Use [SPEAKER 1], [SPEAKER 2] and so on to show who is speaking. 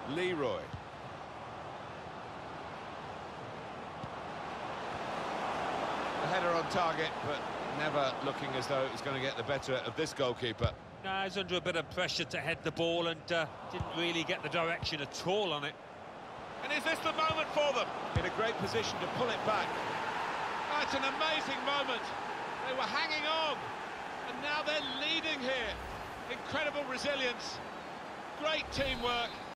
[SPEAKER 1] Leroy. The header on target, but never looking as though it was going to get the better of this goalkeeper.
[SPEAKER 2] No, he's under a bit of pressure to head the ball and didn't really get the direction at all on it.
[SPEAKER 1] And is this the moment for them? In a great position to pull it back. That's an amazing moment. They were hanging on, and now they're leading here. Incredible resilience, great teamwork.